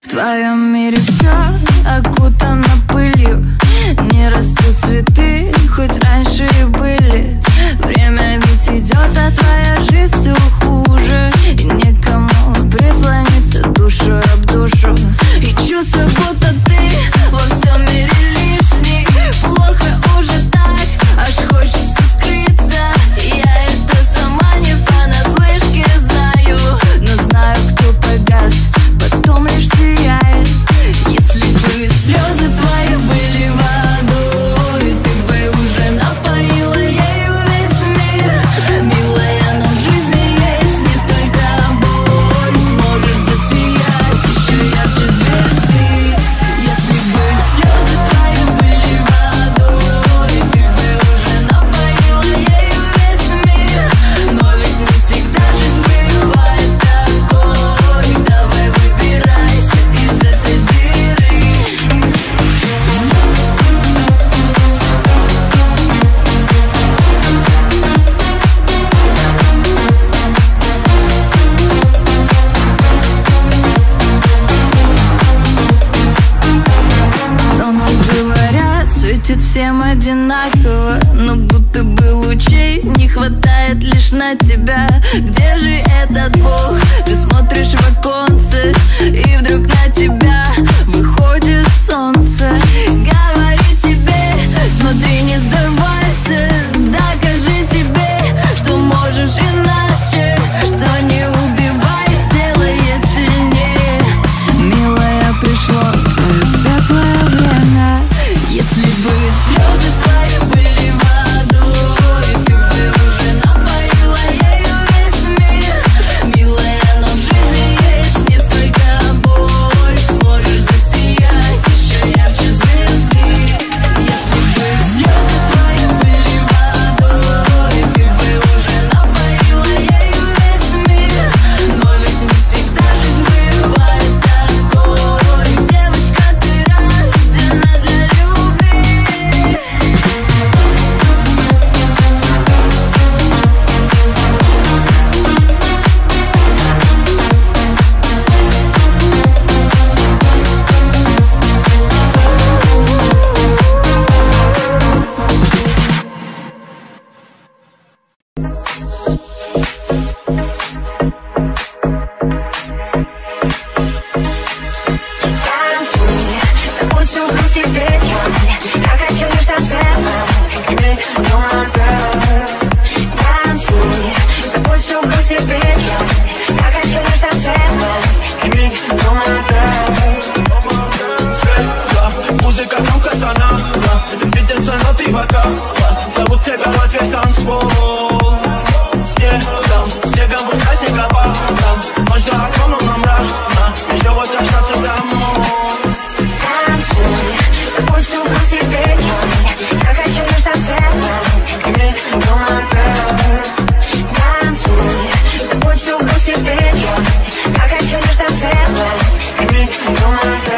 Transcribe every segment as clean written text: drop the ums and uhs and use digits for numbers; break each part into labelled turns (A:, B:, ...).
A: В твоем мире все окутано пылью, не растут цветы, хоть раньше и были. Время ведь идет, а твоя жизнь все хуже, и некому прислониться душу об душу. И чувство, будто ты во всем мире лишний. Плохо уже так, аж хочется скрыться. Я это сама не понаслышке знаю, но знаю, кто погас, потом лишь сияет. Если бы слезы твои были водой, ты бы уже напоила ею весь мир. Милая, но в жизни есть не только боль, сможет засиять еще ярче звезды. Если бы слезы твои были водой, ты бы уже напоила ею весь мир. Но ведь не всегда жизнь бывает такой. Давай выбирайся из этой дыры. Солнце, говорят, светит всем одинаково, но будто бы лучей не хватает лишь на тебя. Где же этот Бог? Ты смотришь в оконце, и вдруг на тебя выходит солнце. Говорит тебе, смотри, не сдавайся, докажи себе, что можешь иначе, что не убивает, делает сильнее. Милая, пришло твое светлое время. Если бы слезы твои были водой, ты бы уже напоила ею весь мир. Милая, но в жизни есть не только боль, сможешь засиять еще ярче звезды. Если бы слезы твои были водой, ты бы уже напоила ею весь мир. Но ведь не всегда жизнь бывает такой. Девочка, ты рождена для любви.
B: Забудь всю грусть и печаль. Я хочу лишь танцевать, и ты дома танцуй. Забудь всю грусть и печаль. Я хочу лишь танцевать, и ты дома
C: Музыка громко стонала, видится ноты вокала. Зовут тебя вот весь танцпол. Снегом пускай снегопадом. Ночь за окном нам рано, еще вот очнаться домой.
B: Забудь всю грусть и печаль. Я хочу лишь танцевать, и ты дома танцуй. Забудь всю грусть и печаль. Я хочу лишь танцевать, и ты дома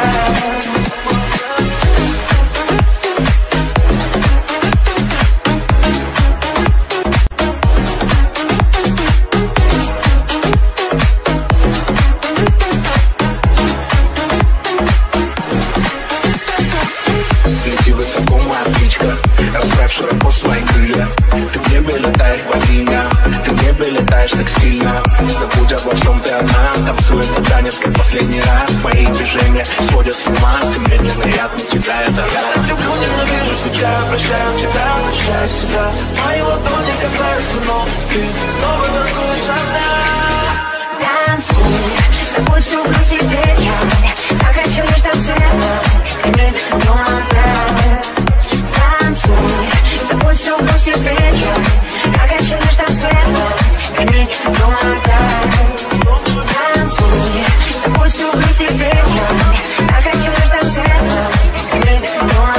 C: Лети высоко, моя птичка, расправь широко свои крылья. Ты в небе летаешь, богиня, ты в небе летаешь так сильно. Забудь обо всем, ты одна, танцуй этот танец, как последний раз. Твои движения сводят с ума, ты медленно, я от тебя, это я люблю, ненавижу, скучаю, прощаю тебя, прощаю себя. Мои ладони касаются, но ты снова танцуешь одна.
B: танцуй. Забудь всю грусть и печаль. Я хочу лишь танцевать, и ты дома танцуй. Забудь всю грусть и печаль. Я хочу лишь танцевать, и ты дома танцуй. Забудь всю грусть и печаль. Я хочу лишь танцевать, и ты дома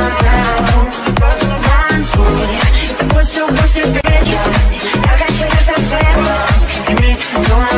B: танцуй. Забудь всю грусть и печаль. Я хочу лишь танцевать, и ты дома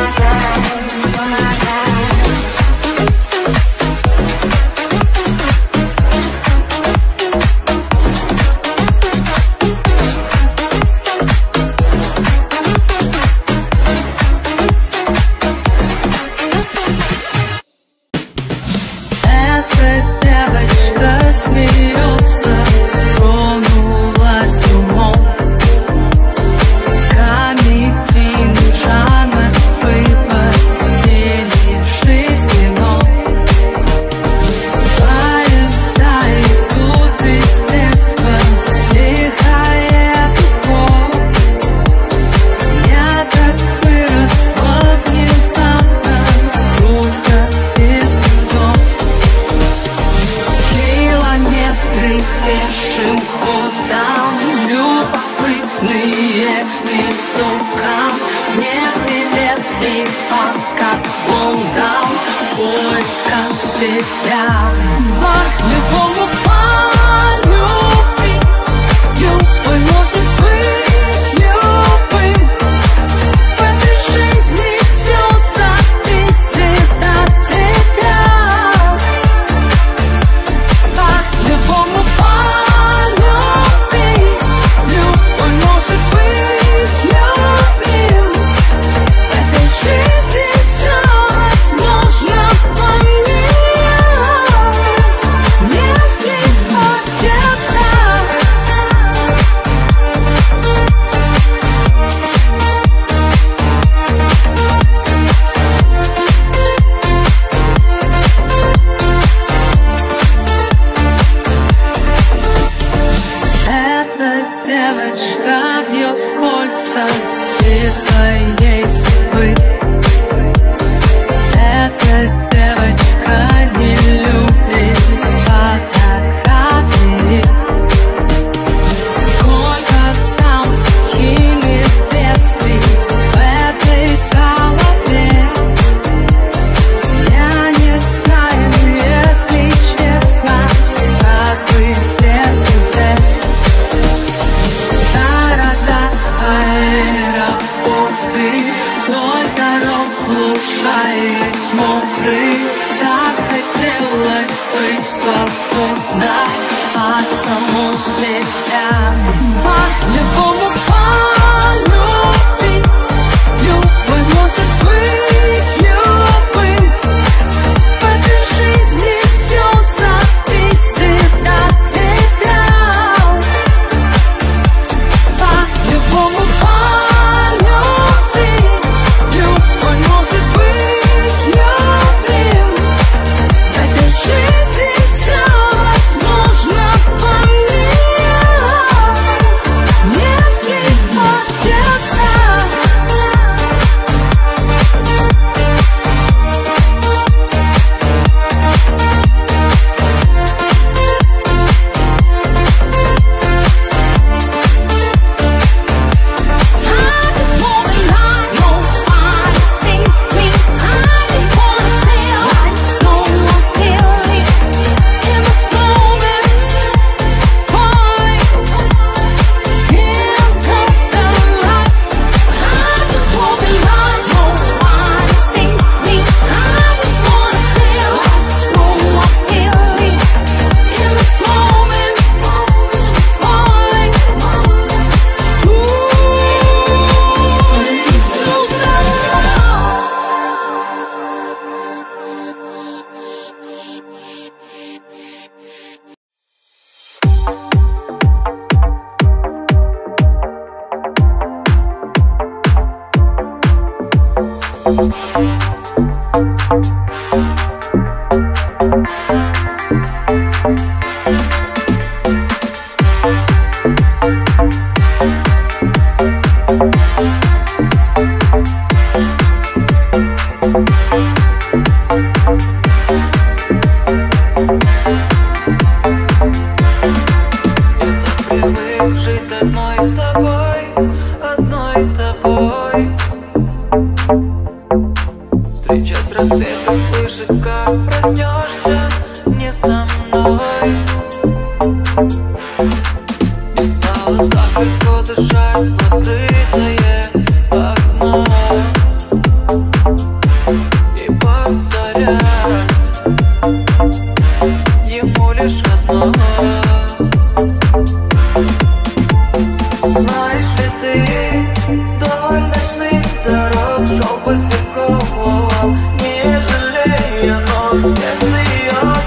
D: Не жалея, но в сердце я тебя.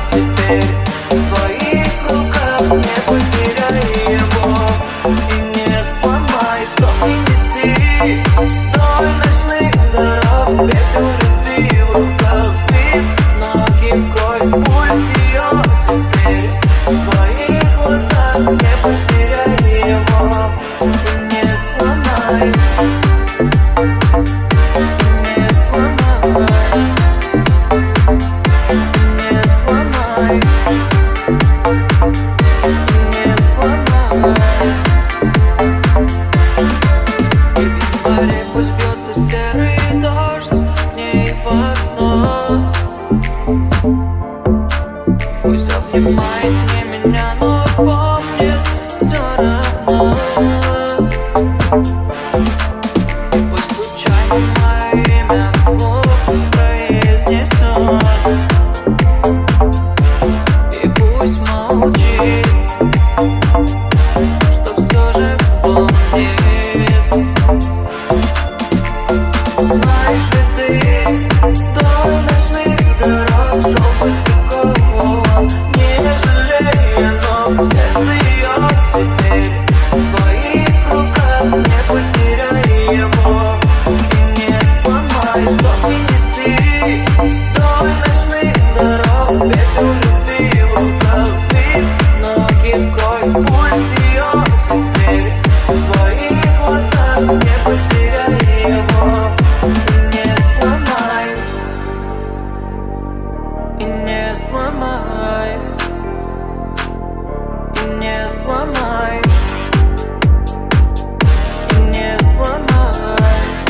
D: теперь в твоих руках, не потеряй его и не сломай, чтоб не нести вдоль ночных дорог пепел любви в руках, свет ноги в кровь, пульс ее теперь в твоих глазах, не потеряй его и не сломай. Обнимает не меня, но помнит все равно. Пусть случайно мое имя вслух произнесет, и пусть молчит, что все же помнит. Знаешь ли ты, вдоль ночных дорог шел босиком, не жалея ног, сердце ее теперь в твоих руках, не потеряй его и не сломай, чтоб не нести вдоль ночных дорог пепел любви в руках, свет ноги в кровь, пульс ее теперь в твоих глазах, не потеряй его и не сломай, и не сломай, и не сломай, и не сломай.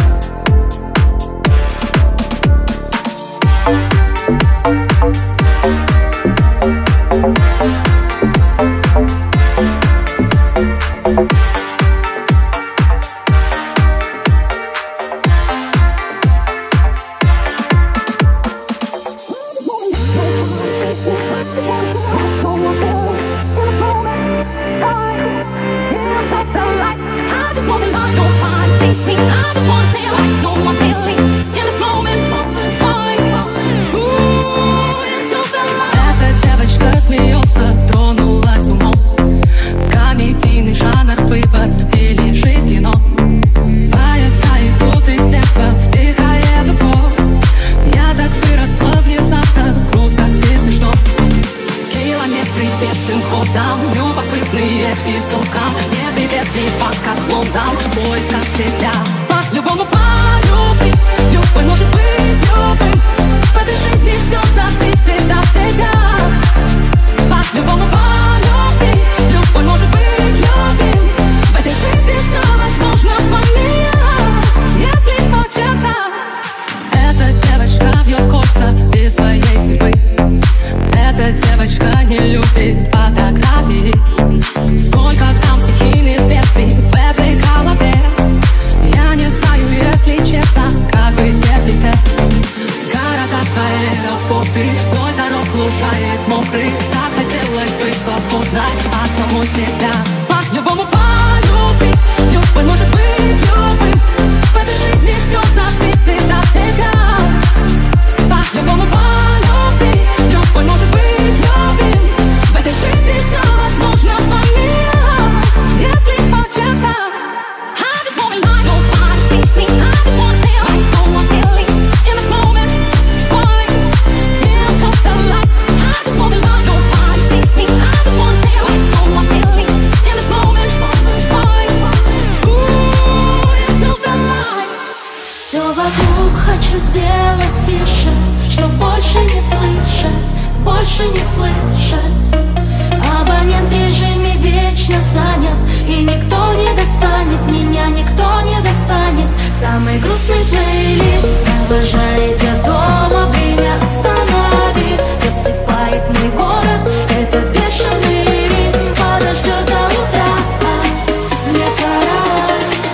A: Эта девочка смеется, тронулась умом. Комедийный жанр, выбор или жизнь кино. Поезда идут из детства в тихое депо. Я так выросла внезапно, грустно и смешно. Километры пешим ходом, любопытные и сокам. Неприветливо, как Лондон, в поисках себя. По-любому полюби, любой может быть любым. В этой жизни все зависит от тебя. По-любому полюби, любой может быть любим. В этой жизни все возможно поменять, если хочется. Эта девочка вьет кольца без своей судьбы. Эта девочка не любит фотографии. Сколько там стихийных бедствий в этой голове. Я не знаю, если честно, как вы терпите. Города, аэропорты, вдоль дорог лужает мокрый. Так хотелось быть свободной от самой себя. По-любому полюби, любой может быть любым. В этой жизни все зависит от тебя. По-любому полюби, любой может быть любим. В этой жизни все возможно поменять, если хочется.
E: Все вокруг хочу сделать тише, чтоб больше не слышать, больше не слышать. Абонент в режиме вечно занят, и никто не достанет, меня никто не достанет. Самый грустный плейлист провожает до дома, время остановись. Засыпает мой город, этот бешеный ритм подождет до утра. Мне пора.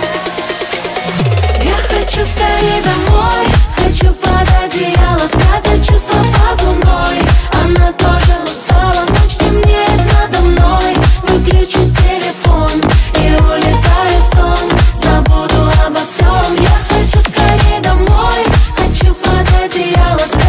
E: Я хочу скорее домой, хочу под одеяло спрятать чувства под луной. Она тоже устала, ночь темнеет надо мной. Выключу телефон и улетаю в сон, забуду обо всем. Я хочу скорее домой, хочу под одеяло спрятать.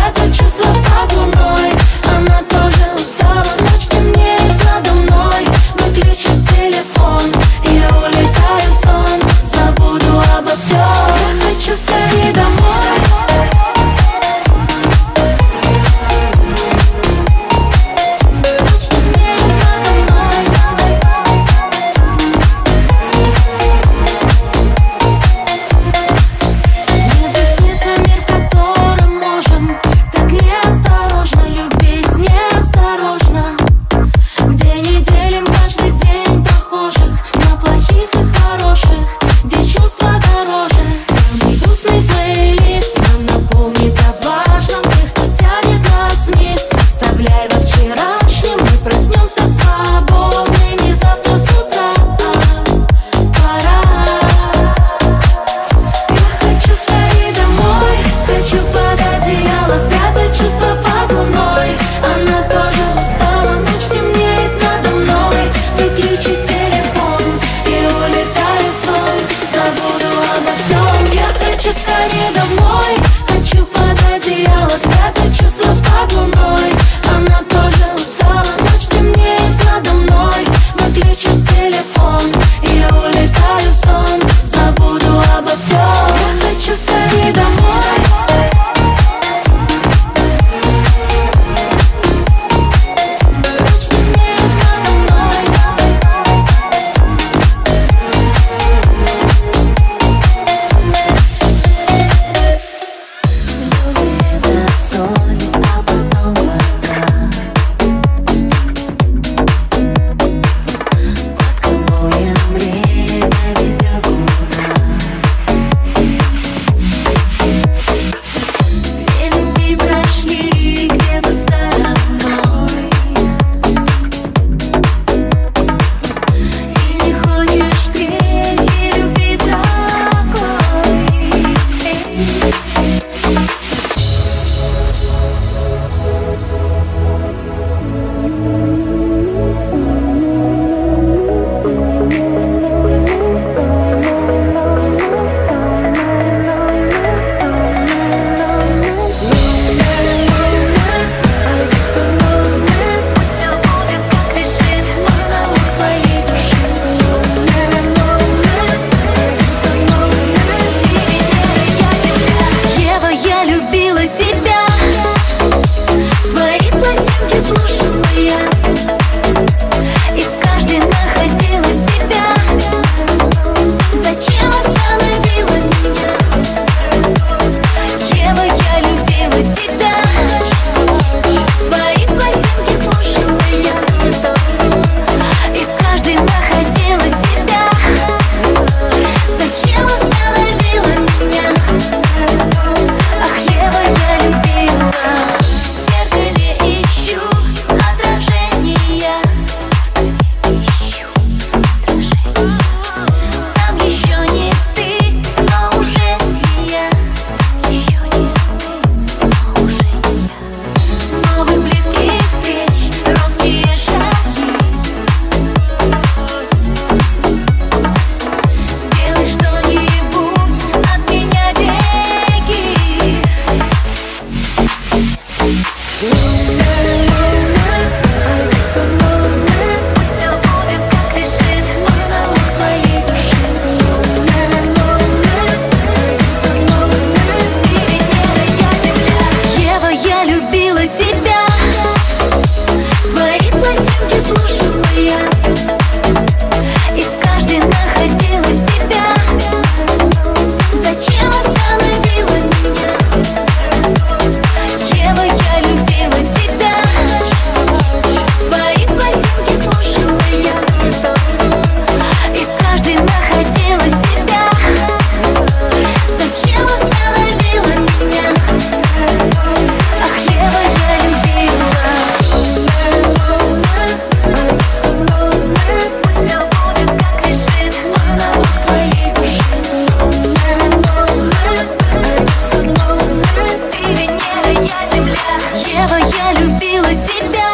E: любила тебя.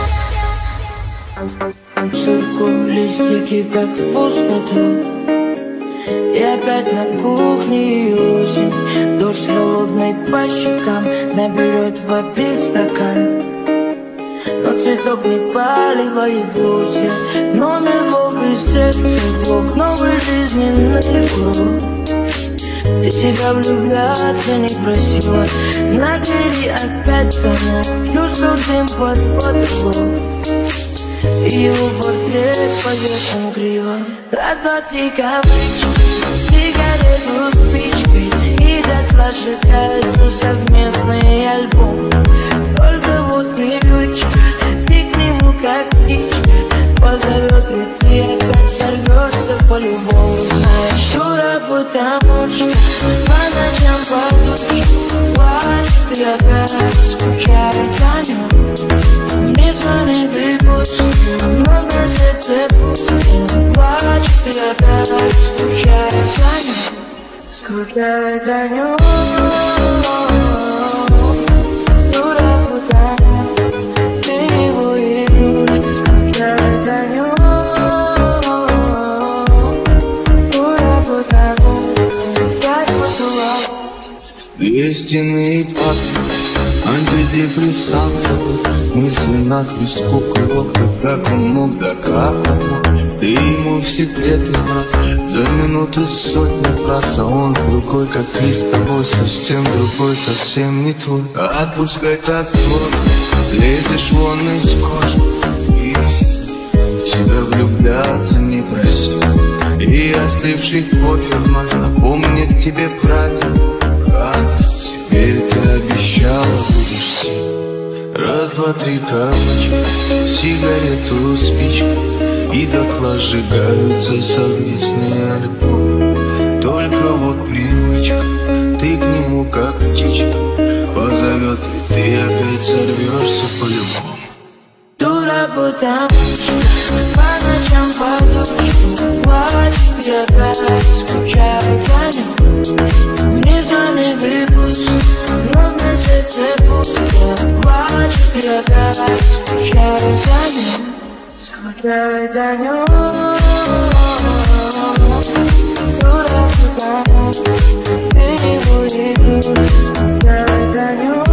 D: Цирку листики, как в пустоту. И опять на кухне и осень. Дождь холодный по щекам наберет воды в стакан. Но цветок не кваливает вовсе. Номер блок из сердца блок. Новой жизненный круг. Ты себя влюбляться не просила. На двери опять звонок. Чувствую дым под потолок. И его портрет повешен криво. Раз, два, три, капрички, сигарету спичкой. И дотла сжигается совместный альбом. Только вот привычка, ты к нему как птичка. Позовет, и ты опять сорвешься по-любому. Знаешь, дура, потому что по ночам подушку плачешь, ты опять скучаешь по нем. Не звони, ты пусть, но на сердце пусто. Плачешь, ты опять скучаешь по нем. Скучаешь по нем. Дура, потому ты его и любишь. Скучаешь по нем. Дура, потому я его
C: истинный папа, антидепрессант. Мысли надпись куколок, как он мог, да как он мог. Ты ему в секреты раз, за минуты сотни фраз. А он другой, как и с тобой, совсем другой, совсем не твой. Отпускай танцор, лезешь вон из кожи. И в себя влюбляться не проси. И остывший кофе вновь напомнит тебе правильно. Теперь ты обещала, будешь сильной. Раз, два, три, капочка, сигарету, спичка. И дотла сжигаются совместные альбомы. Только вот привычка, ты к нему как птичка. Позовет, и ты опять сорвешься по-любому.
D: Дура, потому что по ночам подушку плачешь, ты опять скучаешь по нем. Не звони, ты пусть, но на сердце пусто. Плачешь, ты опять скучаешь по нем. Скучаешь по нем. Дура, потому ты его и любишь. Скучаешь по нем.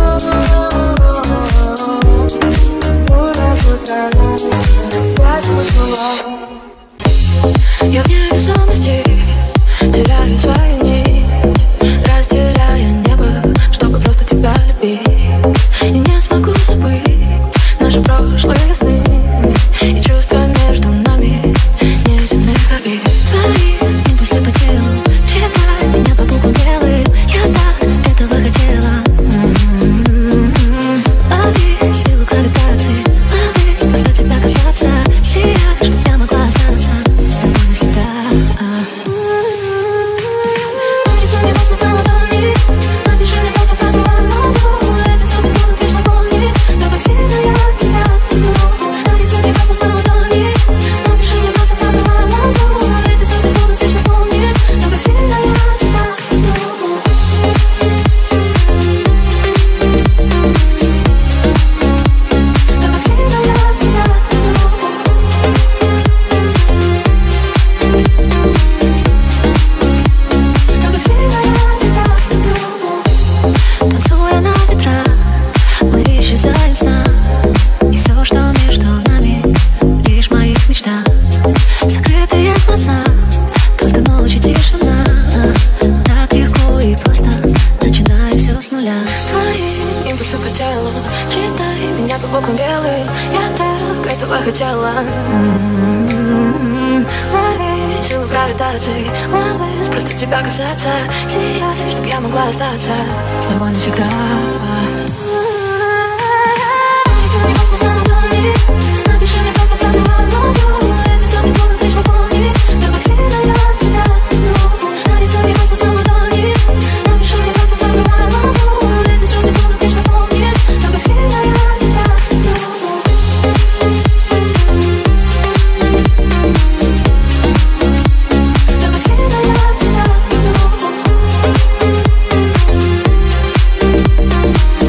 E: Я в невесомости теряю свою нить, разделяя небо, чтобы просто тебя любить. И не смогу забыть наши прошлые сны и чувства между нами неземных орбит. Твои импульсы по телу, читай меня по буквам белым. Я так этого хотела. Лови силу гравитации, ловись, просто тебя касаться. Сияй, чтоб я могла остаться с тобой навсегда. Нарисуй мне космос на ладони, напиши мне просто фразу одну. Эти звезды будут вечно помнить то, как сильно я тебя люблю. Нарисуй мне космос на ладони, напиши мне просто фразу одну. Эти звезды будут вечно помнить то, как сильно я тебя люблю. То, как сильно я тебя люблю. Танцуя на ветрах, мы исчезаем в снах. И все, что между нами, лишь в моих мечтах. Закрытые глаза, только ночь и тишина. Так легко и просто начинаю все с нуля. Твои импульсы по телу, читай меня по бокам белым. Я так этого хотела. Лови силу гравитации, ловись, просто тебя касаться. Сияй, чтоб я могла остаться с тобой навсегда. Нарисуй мне космос на ладони, напиши мне просто фразу одну. Эти звезды будут вечно помнить то, как сильно я тебя люблю. Нарисуй мне космос на ладони, напиши мне просто фразу одну. Эти звезды будут вечно помнить то, как сильно я тебя люблю. То, как сильно я тебя люблю.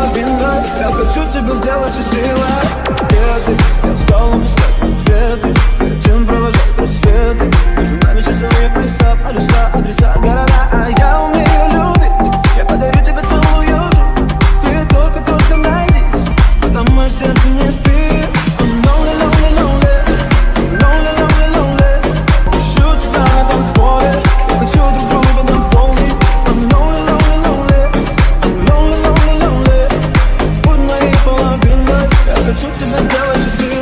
F: половиной. Я хочу тебя сделать счастливой. Где ты? Я устал упускать ответы. Перед тем провожать рассветы. Между нами часовые пояса, полюса, адреса, города. А я умею любить. Я подарю тебе целую жизнь. Ты только найдись, пока мое сердце не спит. I'm lonely, lonely, lonely. Lonely, lonely, lonely. Ищу тебя на танцполе. Я хочу друг друга дополнить. I'm lonely, lonely, lonely. Lonely, lonely, lonely. Будь моей половиной. Я хочу тебя сделать счастливой.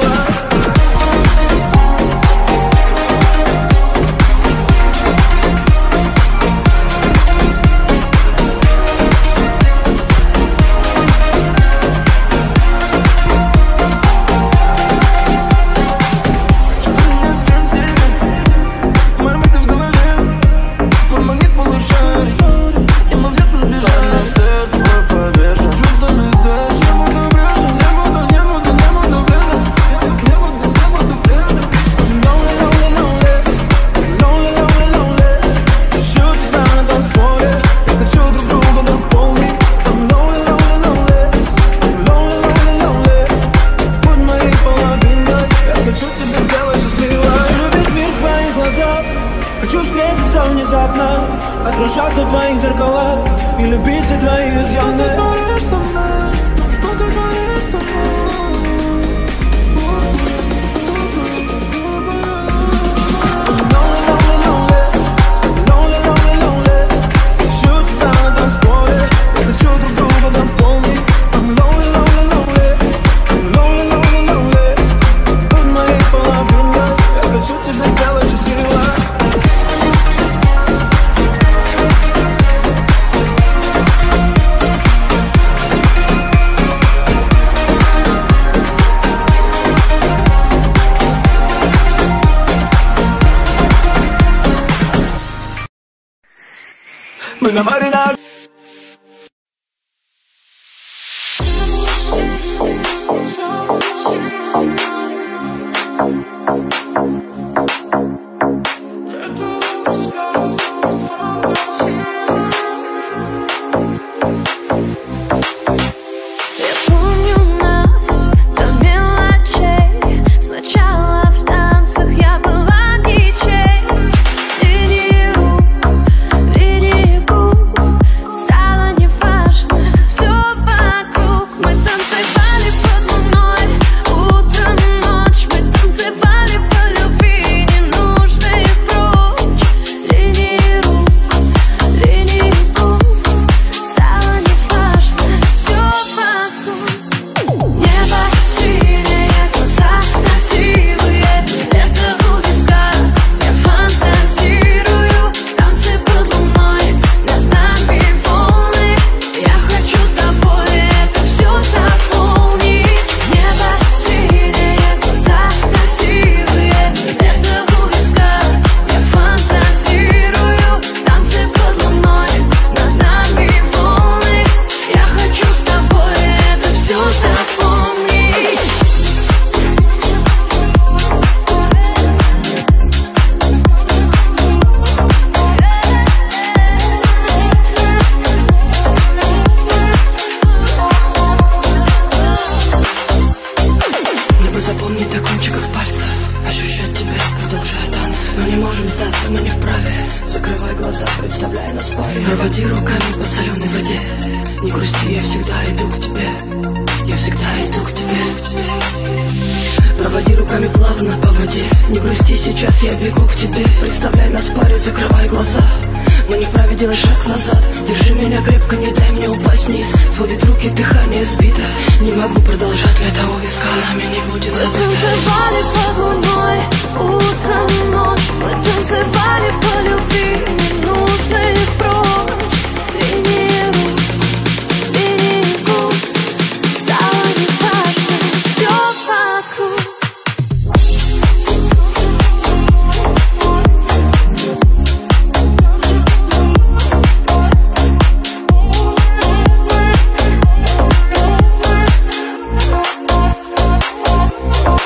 F: Хочу встретиться внезапно, отражаться в твоих зеркалах и любить все твои изъяны. Что ты творишь со мной? Что ты творишь со мной? Lonely, lonely, lonely. Lonely, lonely, lonely. Ищу тебя на танцполе. Я хочу друг друга дополнить. I'm lonely, lonely, lonely. Lonely, lonely, lonely. Будь моей половиной. Я хочу тебя сделать счастливой. Мы на море на...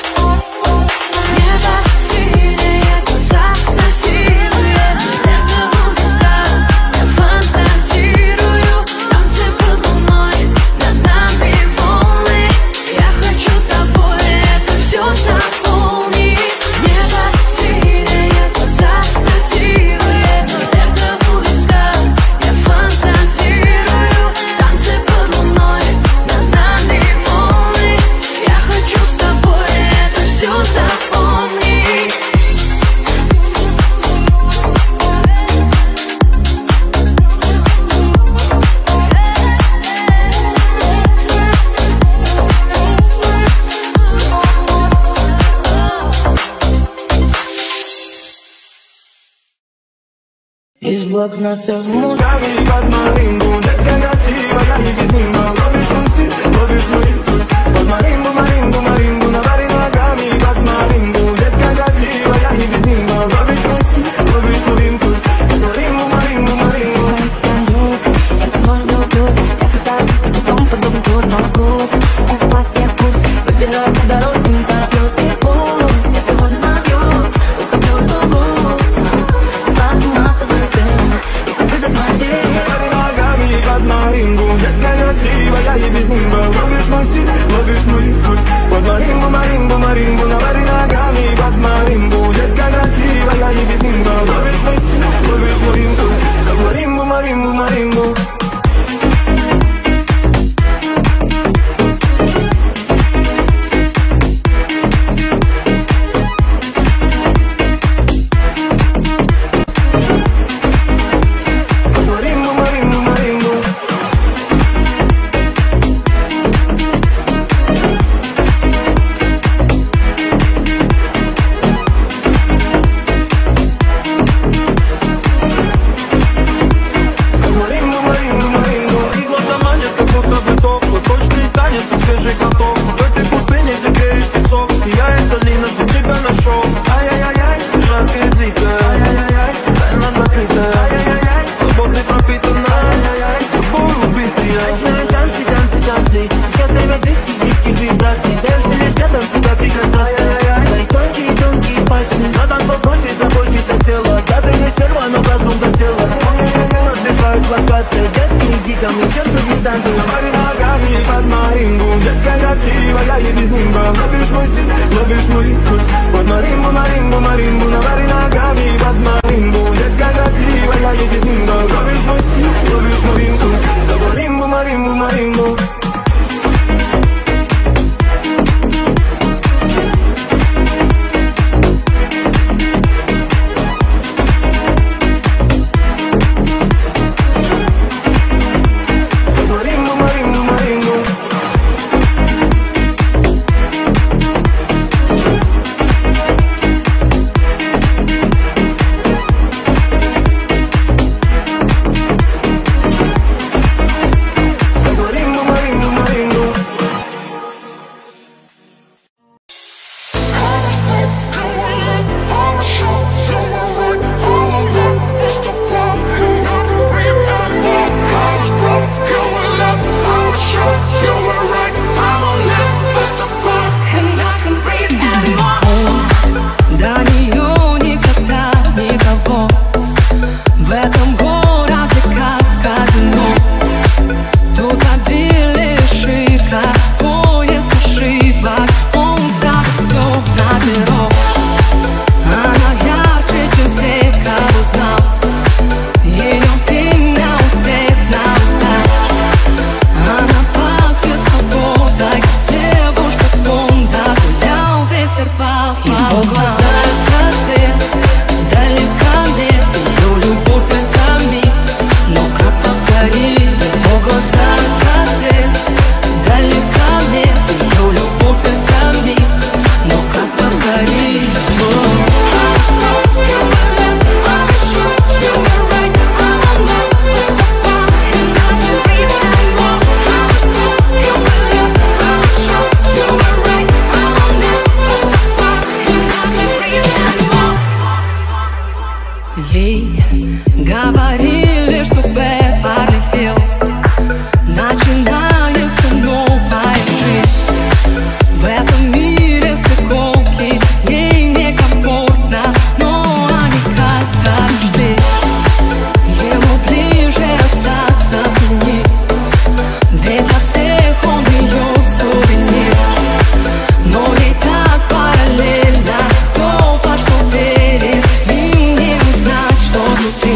E: Небо синее, глаза красивые.
D: окна так муж.
F: Гами под маримбу, детка красивая и без нимба. Ловишь мой стиль, ловишь мой вкус. Под маримбу, маримбу, маримбу, навари ногами под маримбу, детка красивая и без нимба. Ловишь мой стиль, ловишь мой вкус. Под маримбу, маримбу, маримбу.
E: Это мой блютуз, я пытаюсь быть потом, подобно тут мозгов. Это плавский курс, выбираю по дороге, не тороплюсь. Я сегодня набьюсь, уступлю дугу. Сладкий матовый дым, и как выдать мои день.
F: Навари ногами под маримбу, детка красивая и без нимба. Ловишь мой стиль, ловишь мой вкус. Под маримбу, маримбу, маримбу, навари ногами под маримбу, детка красивая и без нимба. Ловишь мой стиль, ловишь мой вкус. Под маримбу, маримбу, маримбу. Навари ногами под маримбу, детка красивая и без нимба. Ловишь мой стиль, ловишь мой вкус. Под маримбу, маримбу, маримбу, навари ногами под маримбу, детка красивая и без нимба. Ловишь мой стиль, ловишь мой вкус. Под маримбу, маримбу, маримбу.
A: Говорили, что в Беверли-Хиллз начинается новая жизнь. В этом мире заколки, ей некомфортно, но они как-то шли. Ему ближе остаться в тени, ведь для всех он ее сувенир. Но ей так параллельно, кто во что верит, им не узнать, что внутри.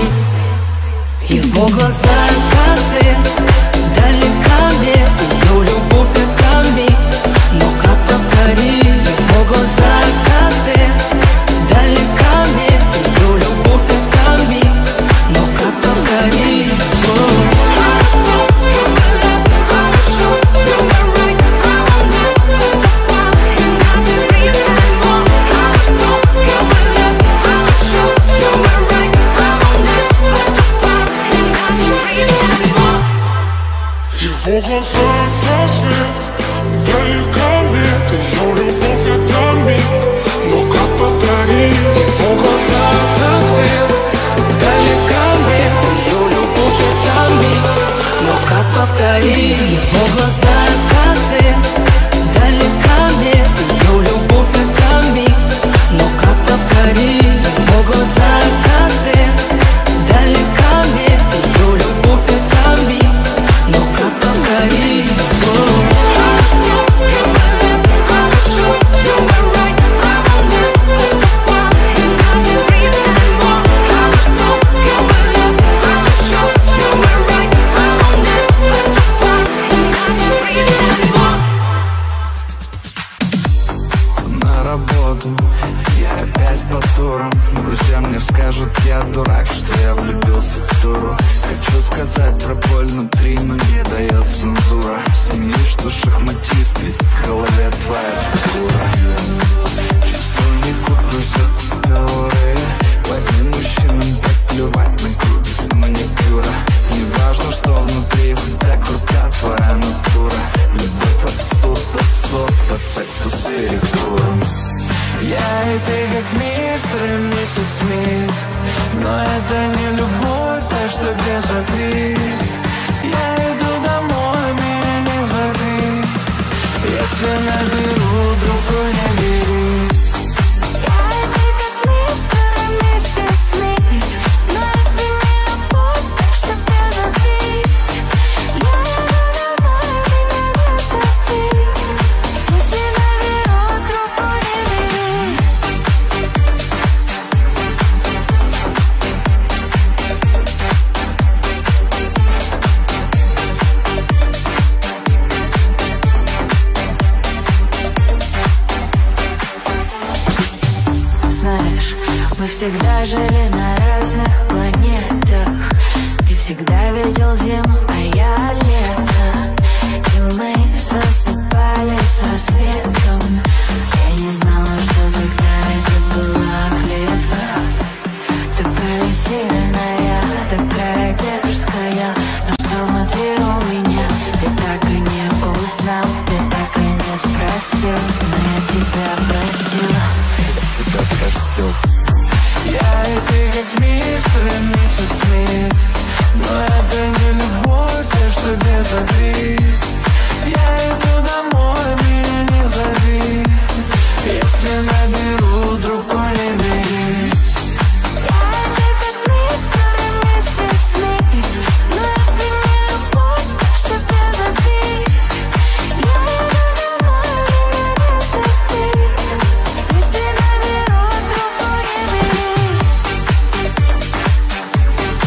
A: Его глаза как свет, далека мне ее любовь это миг. Но как повторить? Его глаза как свет, далека мне ее любовь это миг. Но как повторить?
G: Его глаза это свет, далеко нет, ее любовь это миг, но как повторить?
F: Его глаза это свет, далеко нет, ее любовь это миг, но как повторить?
A: Его глаза это свет, далеко нет, ее любовь это миг, но как повторить? Его глаза это свет, далеко нет, ее любовь это миг, но как повторить?
H: Я опять по турам. Друзья мне скажут, я дурак, что я влюбился в туру. Хочу сказать про боль внутри, но не дает цензура. Смеюсь, что шахматист, ведь в голове твоя фигура. Чувствую, не купишься с головы. Одним мужчинам так плевать на крутость маникюра. Не важно, что внутри, так крутя твоя натура. Любовь от сексу с перекуром.
F: Я и ты как мистер и миссис Смит, но это не любовь, так что без обид. Я иду домой, меня не зови, если наберу, другой не бери.
E: Я и ты как мистер и миссис Смит, но это не любовь, так что без обид. Я иду домой, меня не зови, если наберу, другой не бери.
A: Знаешь, мы всегда жили на разных планетах. Ты всегда видел зиму, а я лето. И мы засыпали с рассветом. Я не знала, что тогда это была клетка. Такая сильная, такая дерзкая. Но что внутри у меня, ты так и не узнал, ты так и не спросил, но я тебя простила.
H: Тебя простил.
F: Я и ты как мистер и миссис Смит, но это не любовь, так что без обид. Я иду домой, меня не зови, если наберу, другой не бери.
E: Я и ты как мистер и миссис Смит, но это не любовь, так что без обид. Я иду домой, меня не зови, если наберу, другой не бери.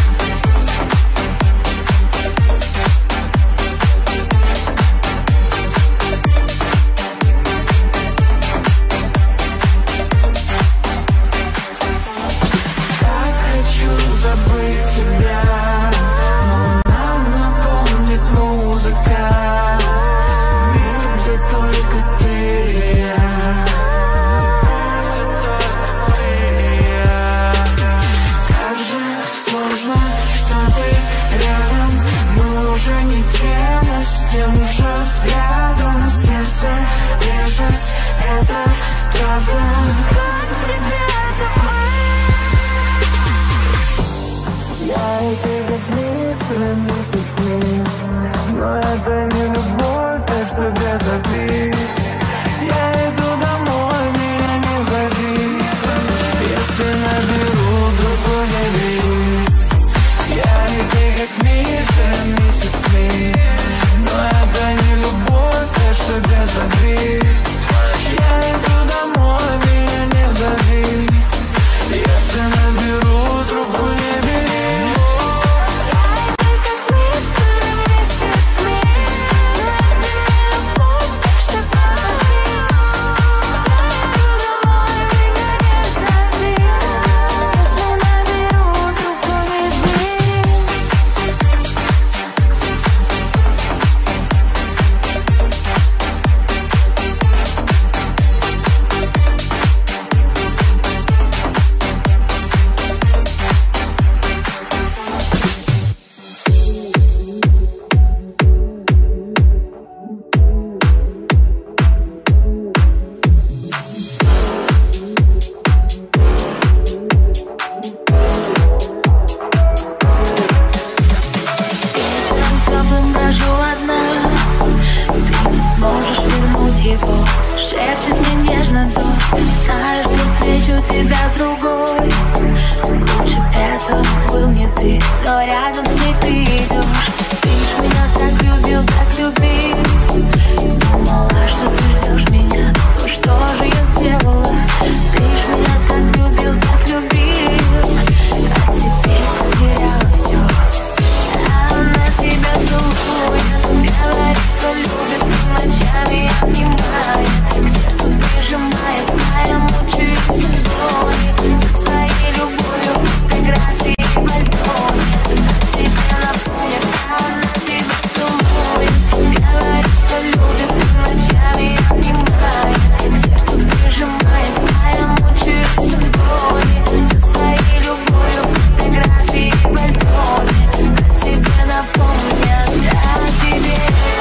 E: прошлым брожу одна. Ты не сможешь вернуть его, шепчет мне нежно дождь. Знаю, что встречу тебя с другой. Лучше это был не ты, но рядом с ней ты идешь. Ты ж меня так любил, так любил. Думала, что ты ждешь меня, но что же я сделала? Ты ж меня так любил, так любил. А теперь потеряла все. Она тебя целует, говорит, что любит, ночами обнимает, к сердцу прижимает, а я мучаюсь в ладони со своей любовью, фотографии в альбоме. О тебе напомнит, она тебя целует, говорит, что любит, ночами обнимает, к сердцу прижимает, а я мучаюсь в ладони со своей любовью, фотографии в альбоме. О тебе напомнят, о тебе.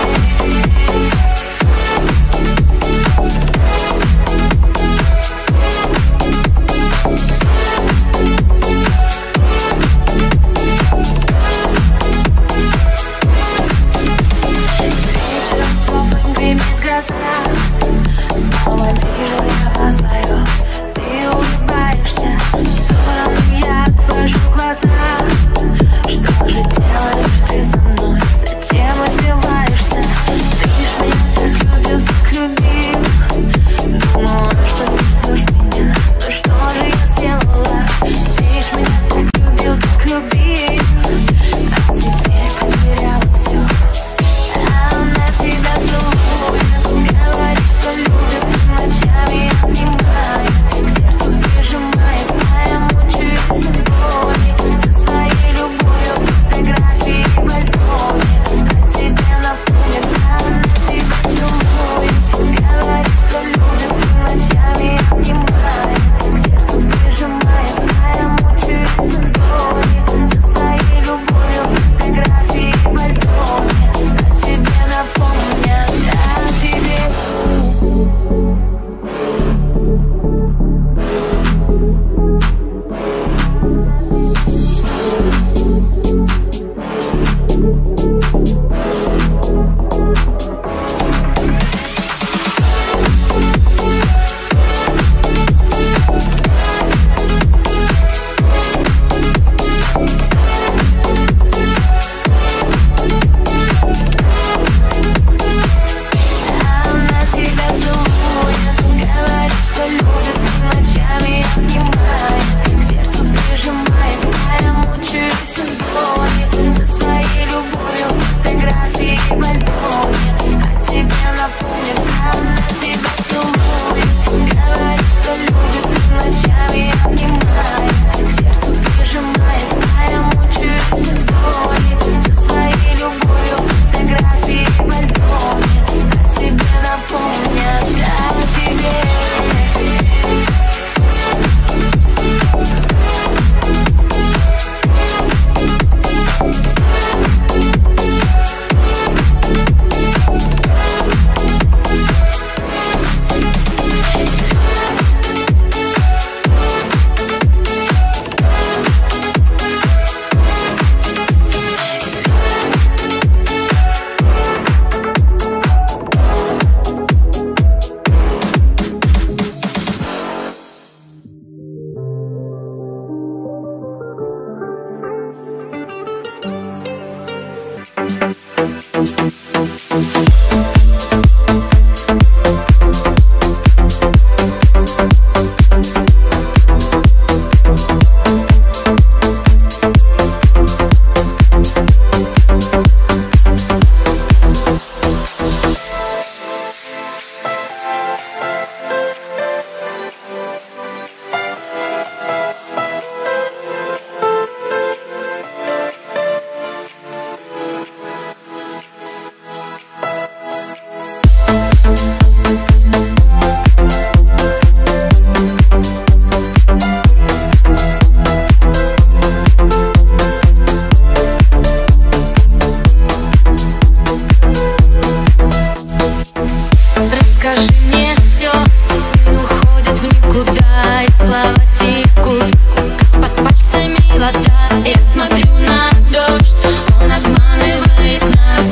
E: Вечером теплым гремит гроза. Снова вижу я вас вдвоем. Ты улыбаешься, в сторону я отвожу глаза. Что же делаешь ты со мной? Зачем издеваешься? Ты ж меня так любил, так любил. Думала, что ты ждешь меня, но что же я сделала? Ты ж меня так любил, так любил. А теперь потеряла все. Она тебя целует, говорит, что любит, ночами обнимает, к сердцу прижимает, а я мучаюсь в ладони со своей любовью, фотографии в альбоме. О тебе напомнит, она тебя целует, говорит, что любит, ночами обнимает, к сердцу прижимает, а я мучаюсь в ладони со своей любовью, фотографии в альбоме. О тебе напомнят, о тебе. Она тебя целует, говорит, что любит, ночами обнимает, к сердцу прижимает, а я мучаюсь в ладони со своей любовью, фотографии в альбоме. О тебе напомнит, она тебя целует, говорит, что любит, ночами обнимает, к сердцу прижимает, а я мучаюсь в ладони со своей любовью, фотографии в альбоме. О тебе напомнят, о тебе. вода. Я смотрю на дождь, он обманывает нас.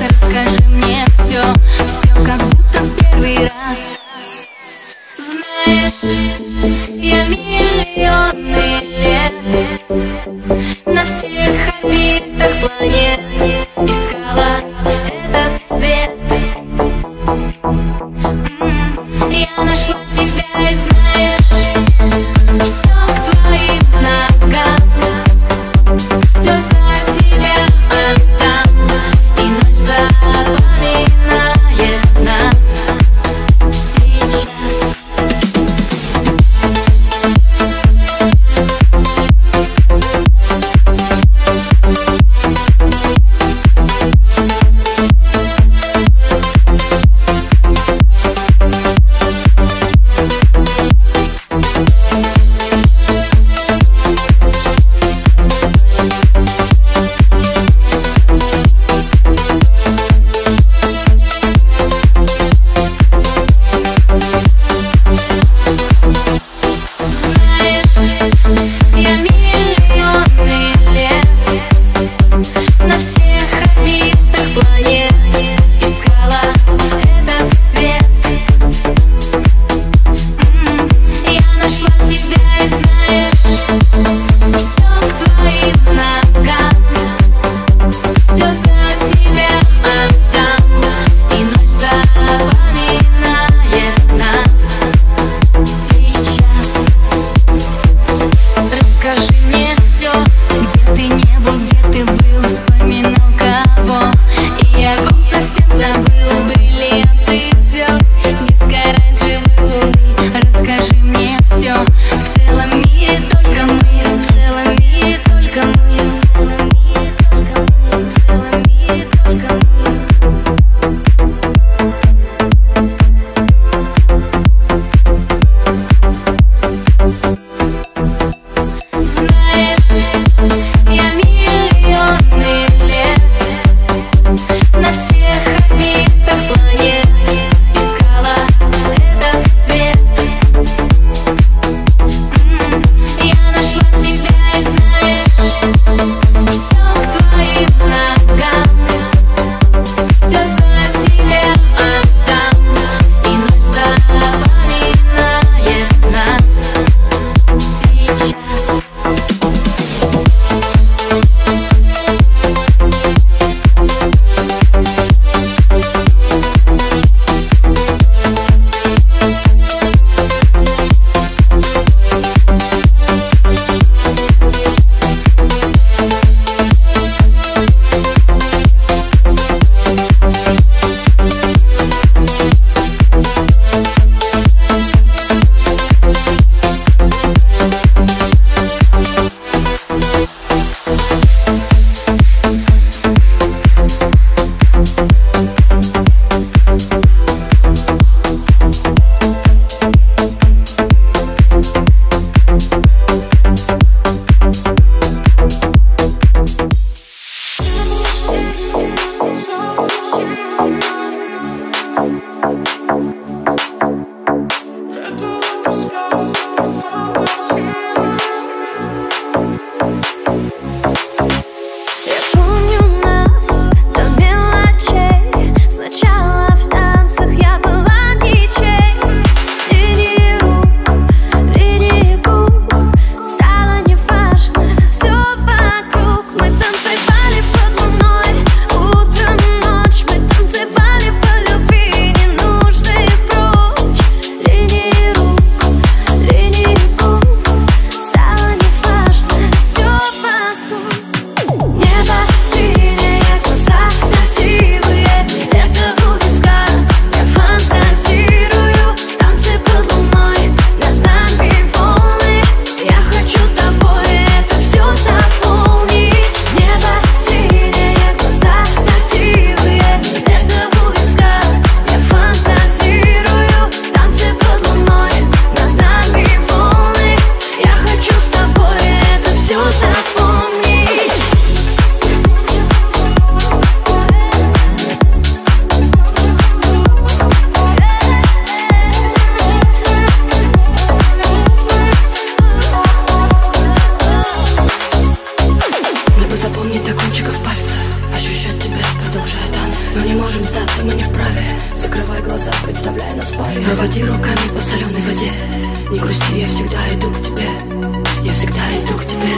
I: Мы не можем сдаться, мы не вправе. Закрывай глаза, представляй нас паре. Проводи руками по соленой воде. Не грусти, я всегда иду к тебе. Я всегда иду к тебе.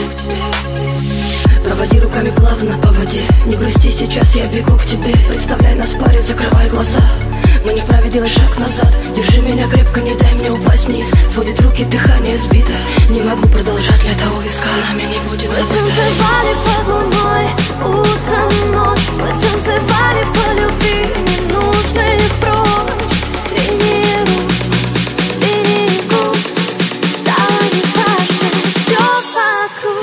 I: Проводи руками плавно по воде. Не грусти, сейчас я бегу к тебе. Представляй нас паре, закрывай глаза. Мы не вправе делать шаг назад. Держи меня крепко, не дай мне упасть вниз. Сводит руки, дыхание сбито. Не могу продолжать, лето у виска нами не будет забыто.
E: Мы танцевали под луной, утром, ночь. Мы танцевали по любви, ненужных прочь. Линии рук, линии губ. Стало неважно, все вокруг.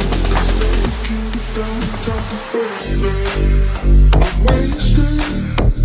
G: I'm wasted.